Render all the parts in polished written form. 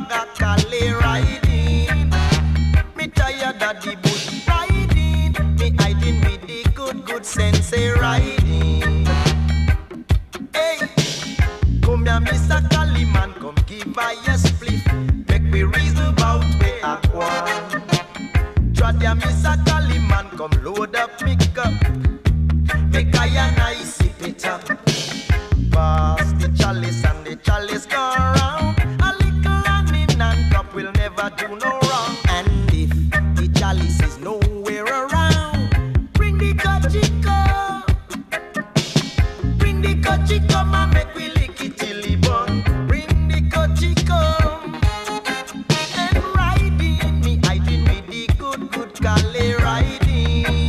bag a Collie riding. Me tired of the bush riding. Me hiding with the good sensei riding. Hey, come here, Mr. Collie Man, come give I a split. Make me reason about where I want. Trot ya, Mr. Collie Man, come load up me cup. Make I and I sip it up. Pass the chalice and the chalice go round. A little honey and cup will never do no wrong. And if the chalice is nowhere around, bring the kachiko. Bring the kachiko, man, make we lick it till it burn. Bring the kachiko. And riding, me hiding with the good Collie riding.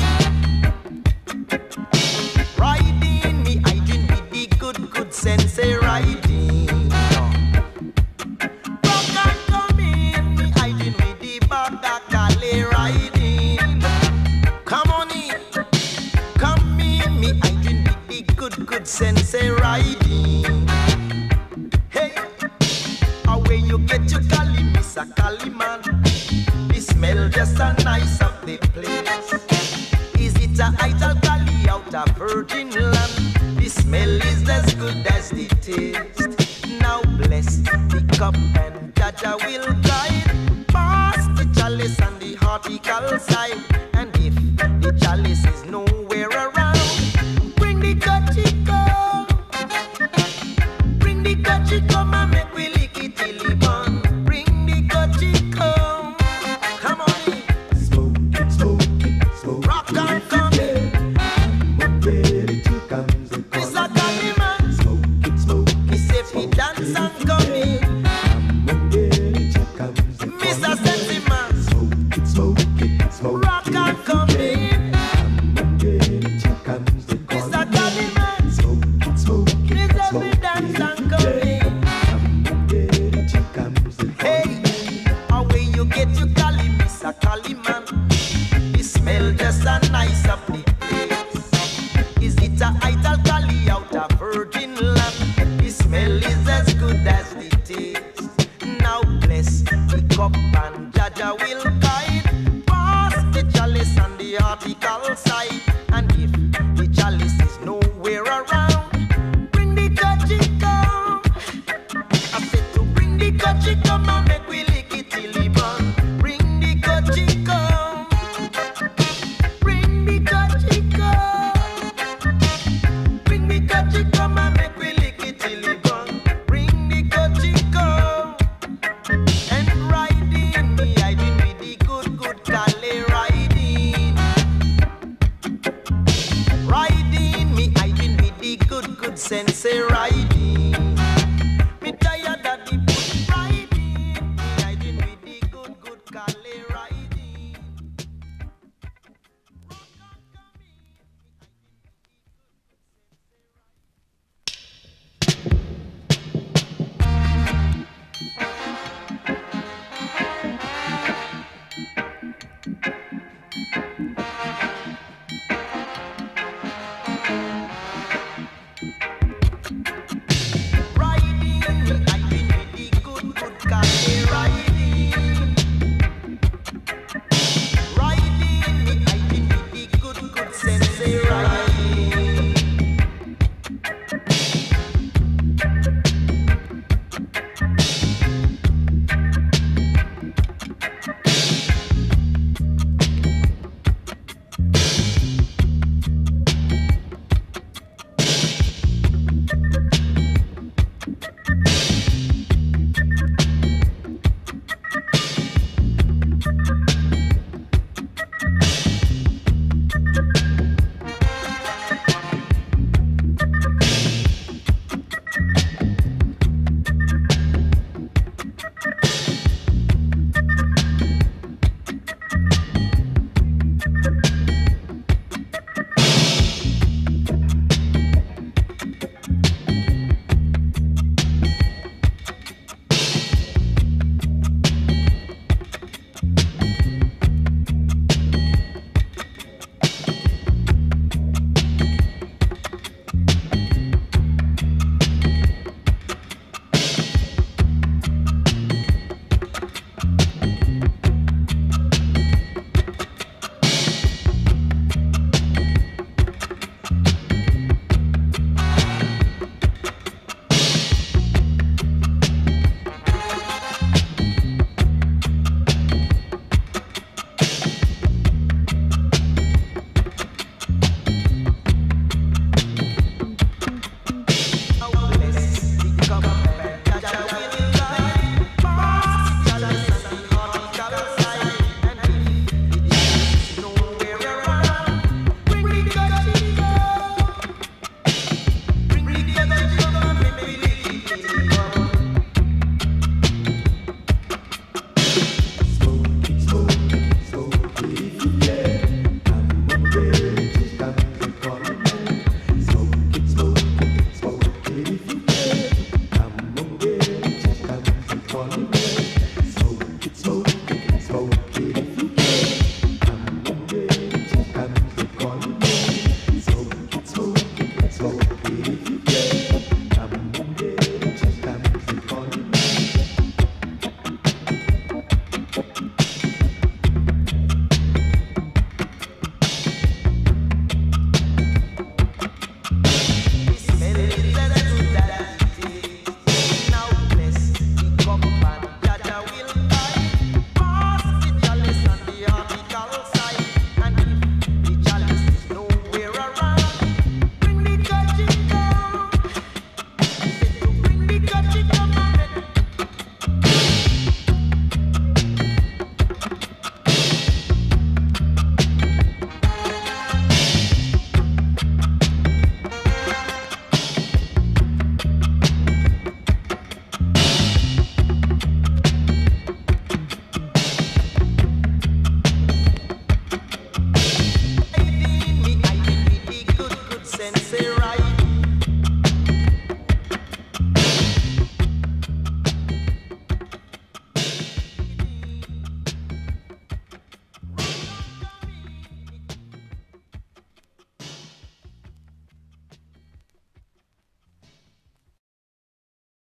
Riding, me hiding with the good sensei riding. Rock and come in, me hiding with the bag a Collie riding. Come on in, come in, me hiding with the good sensei riding. Hey, away you get your Collie, Mr. Collie Man. The smell just a nice of the place. Is it a idle Collie out of virgin land? The smell is as good as the taste. Now bless the cup and Jaja will guide. Pass the chalice and the hortical side. And if the chalice is nowhere around, bring the kachiko. Bring the kachiko, man, make we lick it till it burn. Bring the kachiko. Come on in. Smoke it, smoke it, smoke it. Rock and come in. Here comes the Mr. Collie Man. Smoke it, smoke He it. say fi dance and come